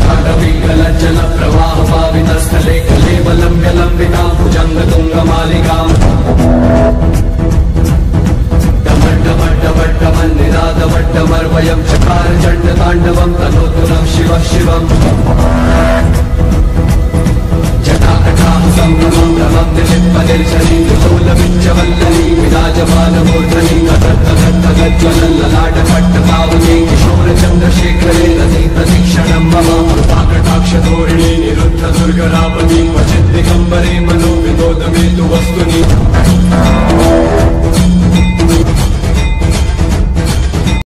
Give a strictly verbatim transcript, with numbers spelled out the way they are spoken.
जल प्रवाह पावितस्थले कलेवलम्ब्य लम्बितां भुजङ्गतुङ्गमालिकाम् डमड्डमड्डमड्डमन्निनादमड्डमर्वयं चकार चण्डताण्डवं तनोतुलं शिवः शिवम् जटाकटाः संगमं रमं निलिप्पनिर्झरी विलोलमिञ्चवल्लरी विराजमानमूर्धनि गदर्दगद्गज्ज्वलल्ललाटपट्टपावके किशोरचन्द्रशेखरे रति प्रतीक्षणं मम कृपाकटाक्षधोरिणी निरुद्ध दुर्गरापति क्वचित् दिगम्बरे मनो विनोदमे तु वस्तुनि